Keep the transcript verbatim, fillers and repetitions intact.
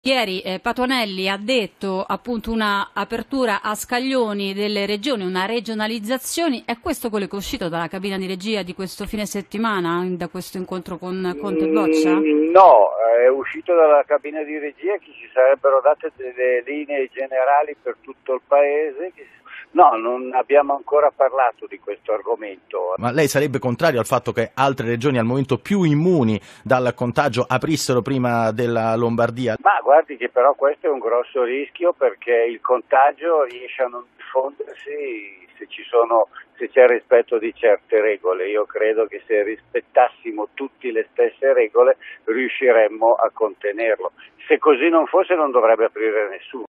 Ieri eh, Patuanelli ha detto appunto una apertura a scaglioni delle regioni, una regionalizzazione. È questo quello che è uscito dalla cabina di regia di questo fine settimana, da questo incontro con Conte e Boccia? Mm, no, è uscito dalla cabina di regia che ci sarebbero date delle linee generali per tutto il paese. No, non abbiamo ancora parlato di questo argomento. Ma lei sarebbe contrario al fatto che altre regioni al momento più immuni dal contagio aprissero prima della Lombardia? Ma guardi che però questo è un grosso rischio, perché il contagio riesce a non diffondersi se ci sono, se c'è il rispetto di certe regole. Io credo che se rispettassimo tutti le stesse regole riusciremmo a contenerlo. Se così non fosse non dovrebbe aprire nessuno.